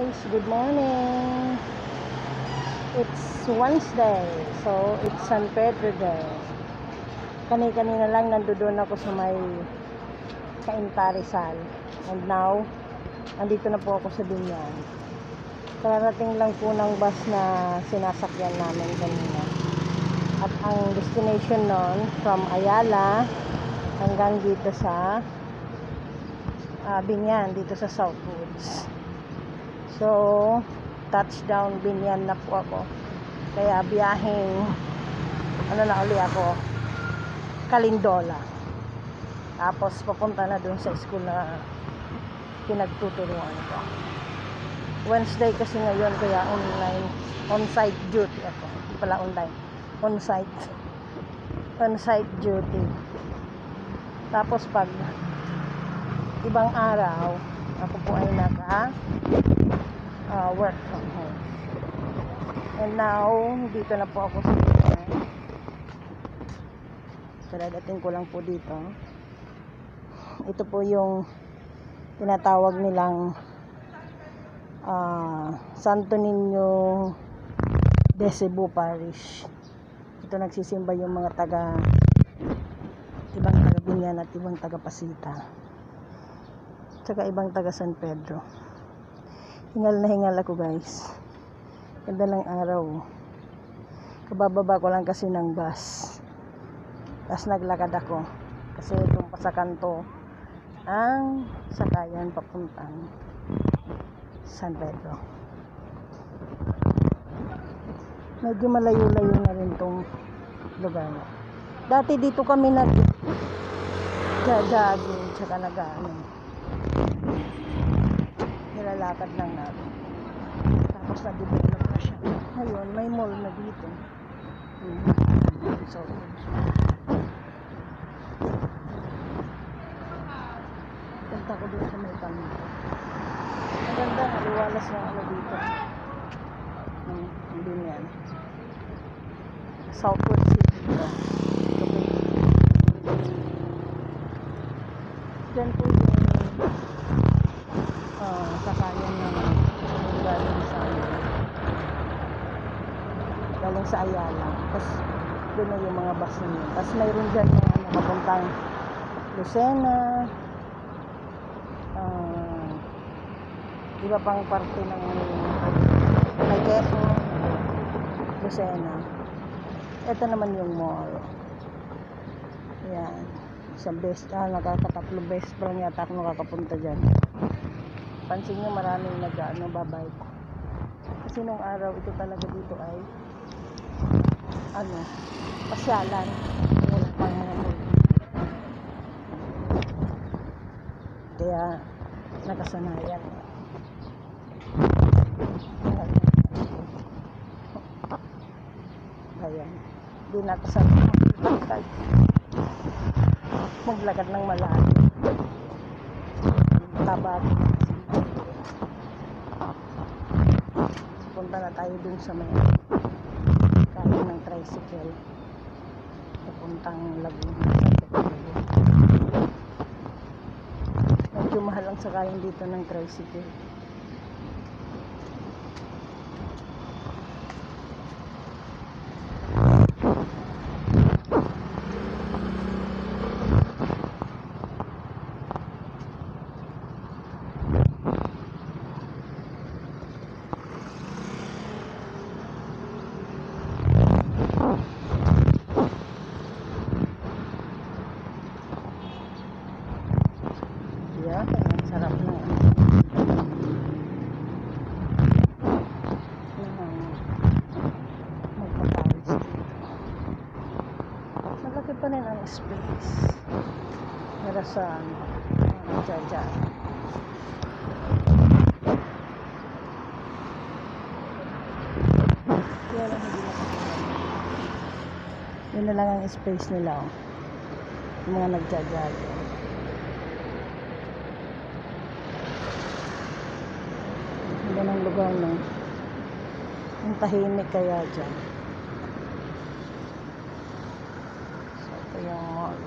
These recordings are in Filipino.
guys, good morning. It's Wednesday, so it's San Pedro Day. Kanina lang nandoon ako sa may Cainta Rizal. And now, andito na po ako sa Binyan. Kararating lang po ng bus na sinasakyan namin kanina. At ang destination nun, from Ayala hanggang dito sa Binyan, dito sa Southwoods. So, touchdown Binyan na po ako. Kaya biyaheng na uli ako, Calindola. Tapos papunta na dun sa school na pinagtuturuan ko. Wednesday kasi ngayon, kaya online, on-site duty ako. Hindi pala online, on-site duty. Tapos pag ibang araw, ako po ay work from home. And now, dito na po ako sa Binyan. Karadating ko lang po dito. Ito po yung tinatawag nilang Santo Niño de Cebu Parish. Ito nagsisimba yung mga ibang taga Binyan at ibang taga Pasita, tsaka ibang taga San Pedro. Hingal na hingal ako guys. Ganda ng araw. Kabababa ko lang kasi ng bus. Tapos naglakad ako. Kasi itong pa sa kanto ang sakayan papuntang San Pedro. Medyo malayo-layo na rin itong lugar na. Dati dito kami nag-jogging tsaka nilalakad lang natin. Tapos na-develop na siya. Ngayon, may mall na dito. So, punta ko dito sa may kanto. Maganda, naliwalas ng dito. Hindi yan. Southwood City dito. Diyan po yung sakayan ng galing sa Ayala. Tapos doon na yung mga bus na yun. Tapos mayroon dyan yung papuntang Lucena, iba pang parte ng Quezon, Lucena. Ito naman yung mall. Ayan. Isang nakakatatlong beses pa lang yata ako nakakapunta dyan. Pansin nyo, maraming babike. Kasi nung araw, ito talaga dito ay pasyalan. Wala pang mga mall. Kaya nakasanayan. Ayan. Hindi nakasanayan maglakad ng malayo. Tabat. Punta na tayo dun sa may kaya ng tricycle papuntang Laguna. Medyo mahal ang sakayan dito ng tricycle. Ang sarap ng magpapawis dito. Malaki pa rin ang space para sa jajan. Kaya lang hindi yun na lang ang space nila, yung mga nagjajajan. Ng lugar ng tahimik kaya dyan. So, ito yung mall.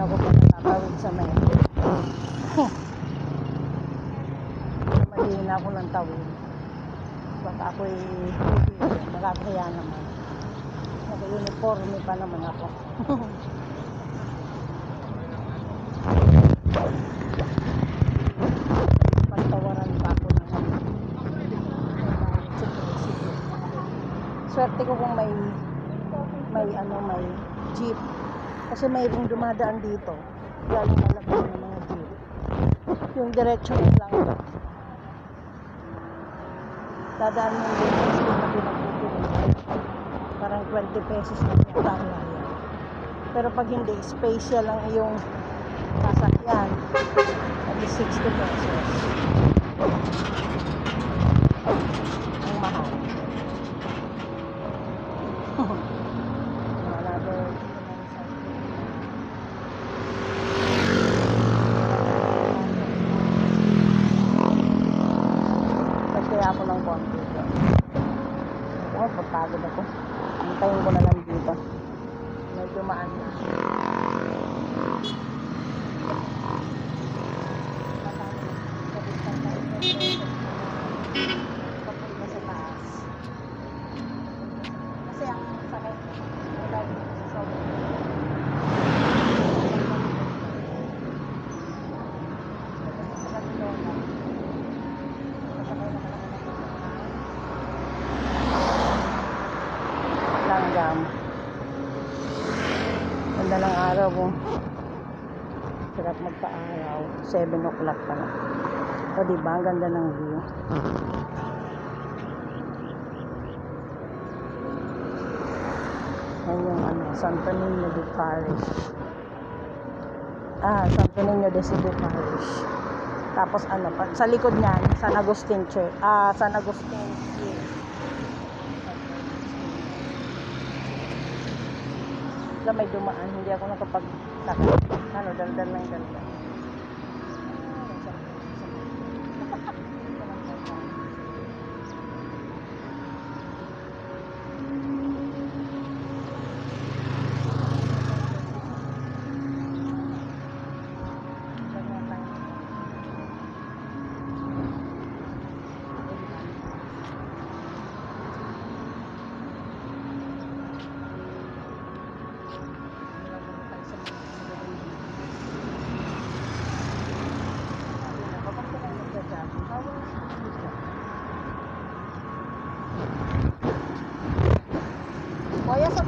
ako pa natatawid sa may mahina ako ng tawid. Baka ako'y nakakaya naman. Naka-uniforme pa naman ako. Pagtawaran pa ako naman. Swerte ko kung may jeep. Kasi mayroong dumadaan dito. Galing malabang ng mga jeep. Yung diretsyo lang. Dadaan mo yung business ko na pinagpupulong. Parang 20 pesos na yata ang laya. Pero pag hindi, special lang yung sasakyan. At 60 pesos. Ang mahal. Kaya ako ng konti. Ako, pagpagod ako. Antayin ko na lang dito. Medyo maan na. Papunta sa taas. Kasi ang sakit wala dito sa sobrang. Langgam. Ganda ng araw po. Sarap magpa-araw. 7 o'clock pa na. O diba, ang ganda ng view. Yan yung Santo Niño de Parish. Santo Niño de Cebu Parish. Tapos sa likod niyan, San Agustin Church. San Agustin Church. May dumaan, hindi ako nakapag-sakit. Daldal lang daldal. Kuya, sa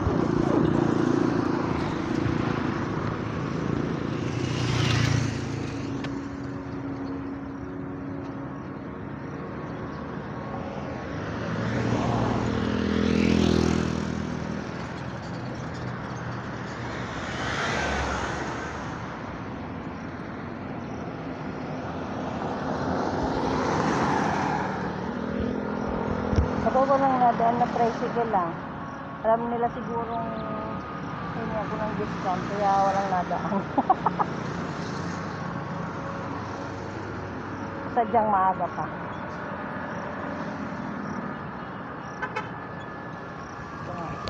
ako walang nadaan na tricycle lang. Alam nila sigurong hindi ako ng discount kaya walang nadaan. Sadyang maaga pa. Ito nga isa.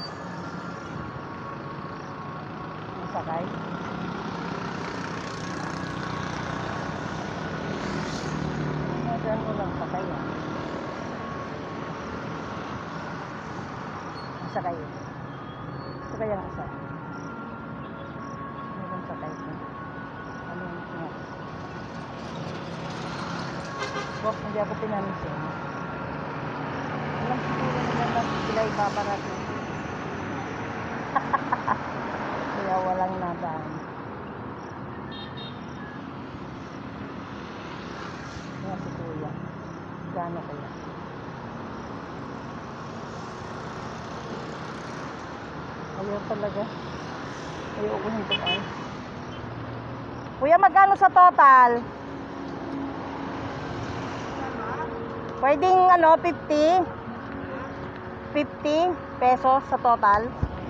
Masakay. Nadaan mo lang sakay yan. Isa kayo. Ito kayang isa. Meron sa tayo. Ano yung ito nga? Boss, hindi ako pinansin. Alam siguro nila na sila ipaparati. Kaya walang nadaan. Kaya si Kuya. Gano kaya? Ayaw talaga. Ayaw ko hintuan. Kuya, magkano sa total? Pwedeng 50? 50 pesos sa total?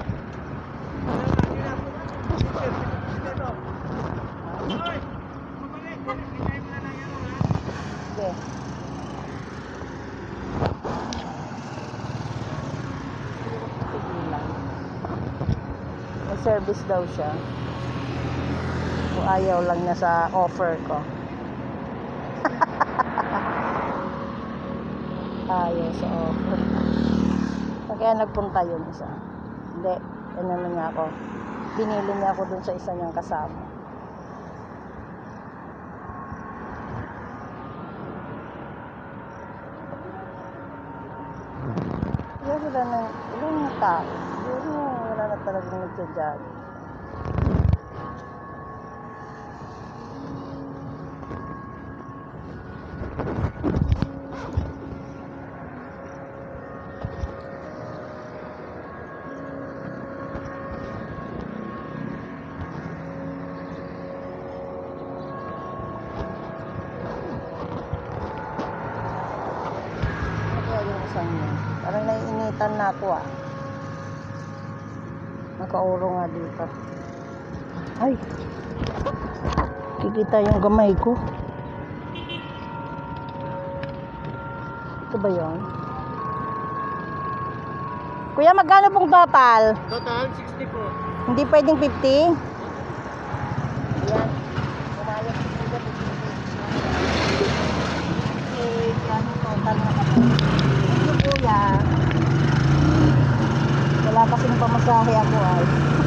Okay. May service daw siya. So, ayaw lang niya sa offer ko. Ayaw sa offer. Kaya nagpunta yun isa. Hindi, ano niya ako. Binili niya ako dun sa isa niyang kasama. Wala na tao. Wala na talagang nagja-jog. Parang naiinitan na ako ah. Nakauro nga dito. Ay! Kikita yung gamay ko. Ito ba yun? Kuya, magkano pong total? Total, 60 po. Hindi pwedeng 50? Ayan. Kumayos ko po dito. Okay, yan total na kami. Kuya, wala kasing pamasahe ako ay.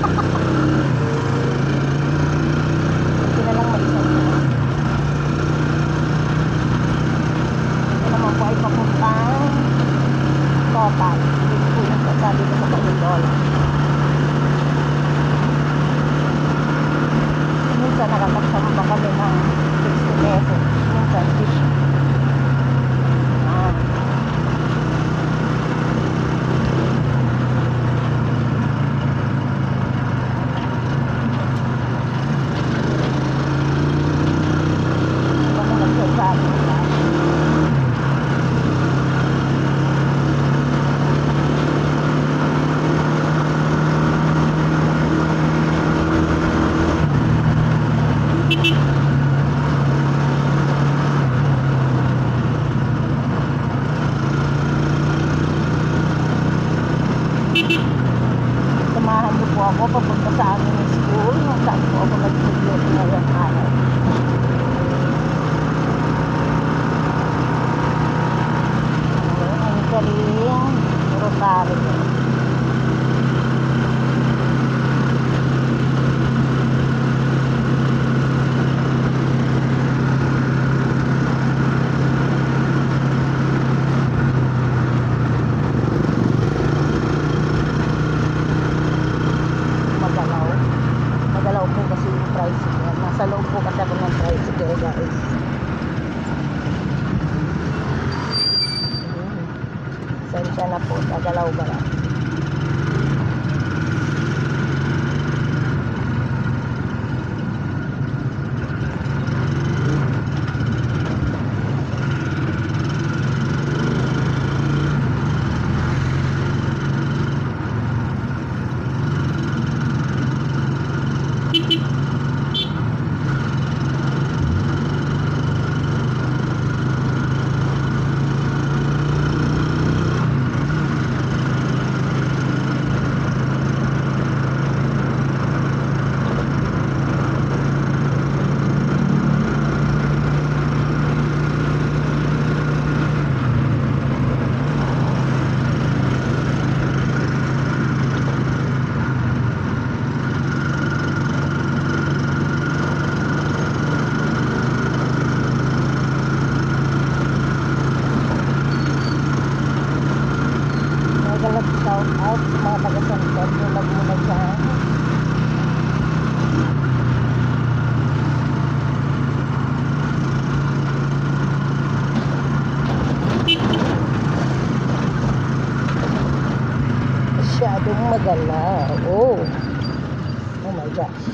Hindi na lang mag-isang ko. Ito naman po ay papuntang total. Ito po yung sasabi ko sa $10. Minsan nakakagsamba kami ng 60 pesos. Minsan 50. Samahan niyo po ako papunta sa aming school kung saan po ako nag-graduate ngayong araw. Ang galing Rosario. Magalaw po kasi yung tricycle. Nasa loob po kasi ako ng tricycle, guys. Sensya na po, nagalaw-galaw. Shout out sa mga taga-Santos yung nagmula dyan. Masyadong magalaw. Oh my gosh.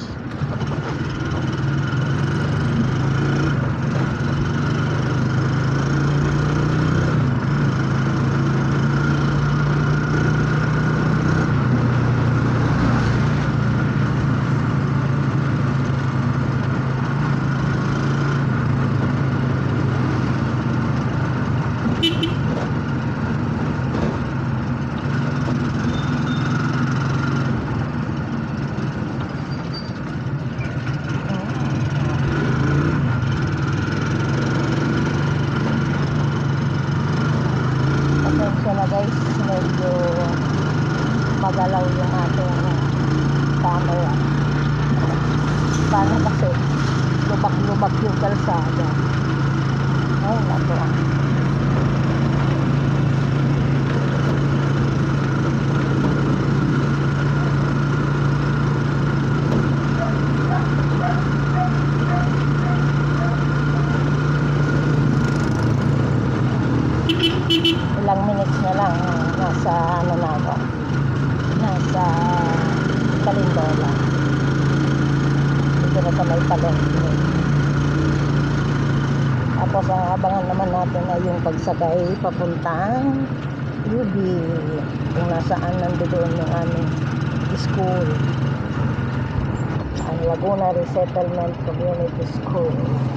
Wala na kasi. Lubak-lubak yung kalsada. Ay, naku. Ilang minutes na lang, nasa ano na ako, nasa Calindola. Dito na sa may palengke. Tapos ang abangan naman natin ay yung pagsakay papuntang UB, kung nasaan nandoon yung aming school, ang Laguna Resettlement Community School.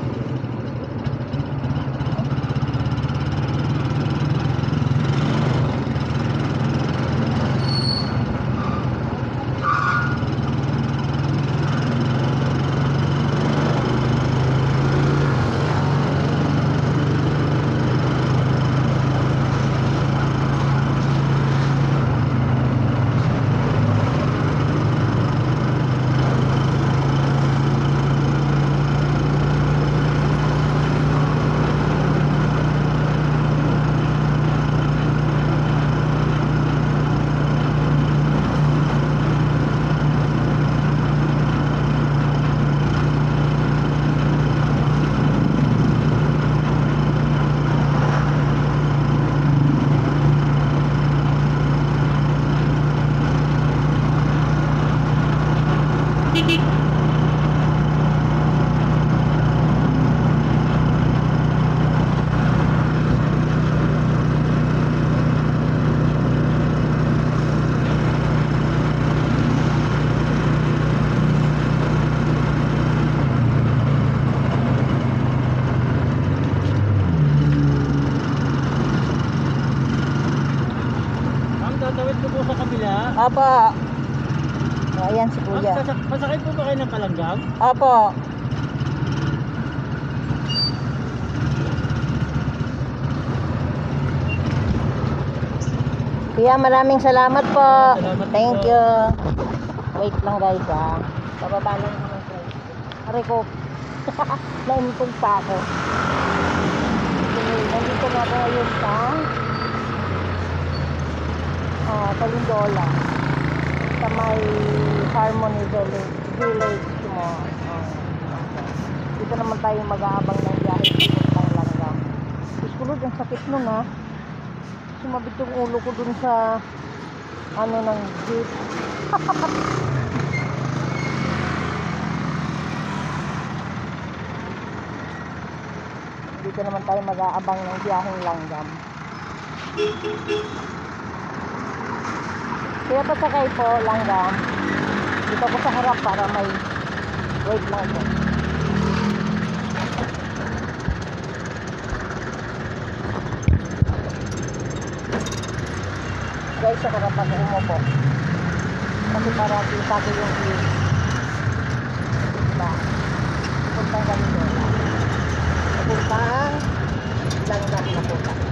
Tatawid ko po sa kabila. Apo. Ayan si Kuya. Pasakay po ba kayo ng Palanggam? Apo. Kuya, maraming salamat po. Salamat Thank po. you. Wait lang guys ha. Bababa lang ako ng price. Aray ko. Naintong pa ako. Okay, nandito na ako ngayon sa Calindola. Sa may Harmony Village mo. Dito naman tayo mag-aabang ng biyahe ng Langgam. Susunod, ang sakit nun ha. Sumabit yung ulo ko dun sa ano ng jeep. Dito naman tayo mag-aabang ng biyaheng Langgam. Kaya pasakay po Langgam. Dito ko sa harap para may wait lang po. Guys, sa harap ako umupo. Kasi para kita ko yung view. Diba? Puntang Calindola. Puntang Langgam na punta.